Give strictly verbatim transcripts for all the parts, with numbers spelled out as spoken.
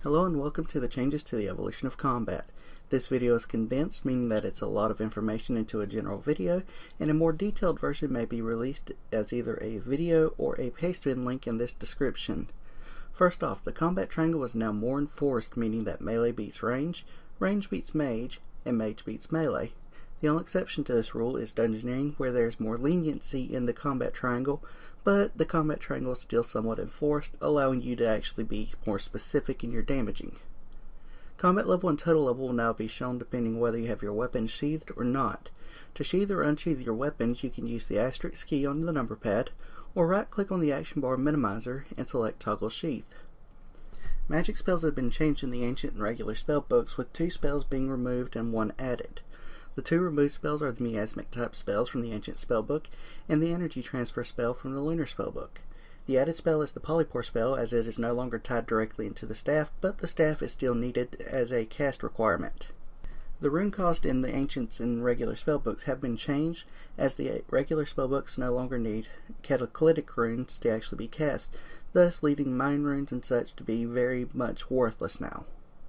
Hello and welcome to the changes to the evolution of combat. This video is condensed, meaning that it's a lot of information into a general video, and a more detailed version may be released as either a video or a pastebin link in this description. First off, the combat triangle is now more enforced, meaning that melee beats range, range beats mage, and mage beats melee. The only exception to this rule is dungeoneering, where there's more leniency in the combat triangle, but the combat triangle is still somewhat enforced, allowing you to actually be more specific in your damaging. Combat level and total level will now be shown depending whether you have your weapon sheathed or not. To sheathe or unsheathe your weapons, you can use the asterisk key on the number pad, or right click on the action bar minimizer and select toggle sheath. Magic spells have been changed in the ancient and regular spellbooks, with two spells being removed and one added. The two removed spells are the miasmic type spells from the ancient spellbook and the energy transfer spell from the lunar spellbook. The added spell is the polypore spell, as it is no longer tied directly into the staff, but the staff is still needed as a cast requirement. The rune cost in the ancients and regular spellbooks have been changed, as the regular spellbooks no longer need cataclytic runes to actually be cast, thus leaving mind runes and such to be very much worthless now.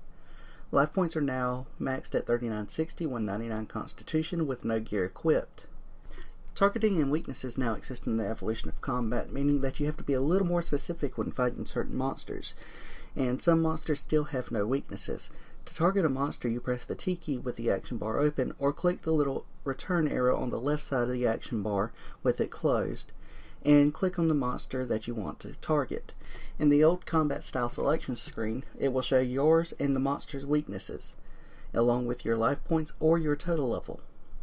Life points are now maxed at thirty-nine sixty, one ninety-nine constitution with no gear equipped. Targeting and weaknesses now exist in the evolution of combat, meaning that you have to be a little more specific when fighting certain monsters, and some monsters still have no weaknesses. To target a monster, you press the T key with the action bar open, or click the little return arrow on the left side of the action bar with it closed, and click on the monster that you want to target. In the old combat style selection screen, it will show yours and the monster's weaknesses, along with your life points or your total level.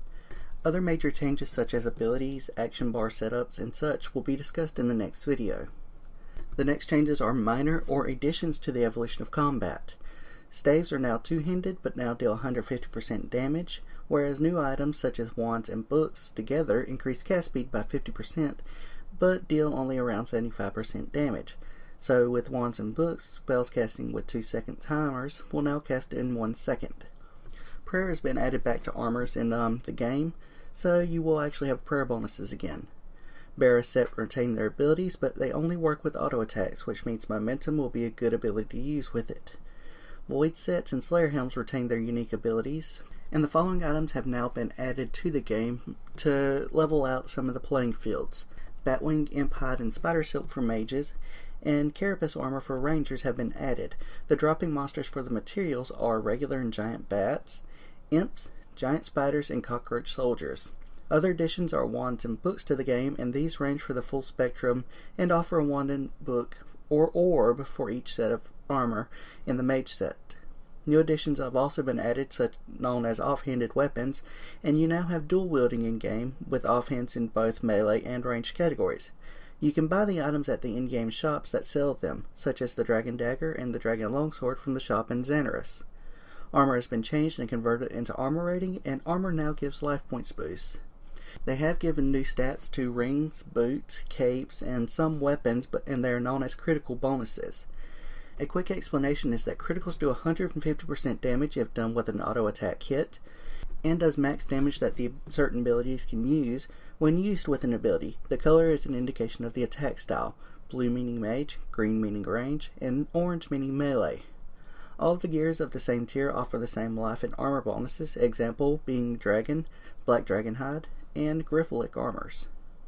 Other major changes such as abilities, action bar setups, and such will be discussed in the next video. The next changes are minor or additions to the evolution of combat. Staves are now two-handed but now deal one hundred fifty percent damage, whereas new items such as wands and books together increase cast speed by fifty percent but deal only around seventy-five percent damage. So with wands and books, spells casting with two second timers will now cast in one second. Prayer has been added back to armors in um, the game, so you will actually have prayer bonuses again. Bearers set retain their abilities, but they only work with auto attacks, which means momentum will be a good ability to use with it. Void sets and Slayer helms retain their unique abilities, and the following items have now been added to the game to level out some of the playing fields. Batwing, Imp Hide, and Spider Silk for mages, and Carapace armor for rangers have been added. The dropping monsters for the materials are regular and giant bats, imps, giant spiders, and cockroach soldiers. Other additions are wands and books to the game, and these range for the full spectrum and offer a wand and book or orb for each set of armor in the mage set. New additions have also been added, such known as offhanded weapons, and you now have dual wielding in game with offhands in both melee and ranged categories. You can buy the items at the in-game shops that sell them, such as the Dragon Dagger and the Dragon Longsword from the shop in Xanaris. Armor has been changed and converted into armor rating, and armor now gives life points boosts. They have given new stats to rings, boots, capes, and some weapons, but and they are known as critical bonuses. A quick explanation is that criticals do one hundred fifty percent damage if done with an auto attack hit, and does max damage that the certain abilities can use when used with an ability. The color is an indication of the attack style, blue meaning mage, green meaning range, and orange meaning melee. All of the gears of the same tier offer the same life and armor bonuses, example being Dragon, Black Dragon Hide, and Griffolic armors.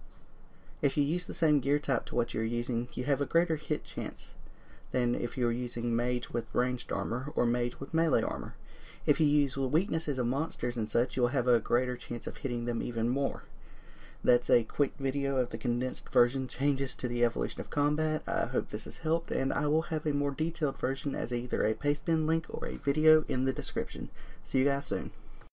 If you use the same gear type to what you're using, you have a greater hit chance than if you're using mage with ranged armor or mage with melee armor. If you use weaknesses of monsters and such, you'll have a greater chance of hitting them even more. That's a quick video of the condensed version changes to the evolution of combat. I hope this has helped, and I will have a more detailed version as either a pastebin link or a video in the description. See you guys soon.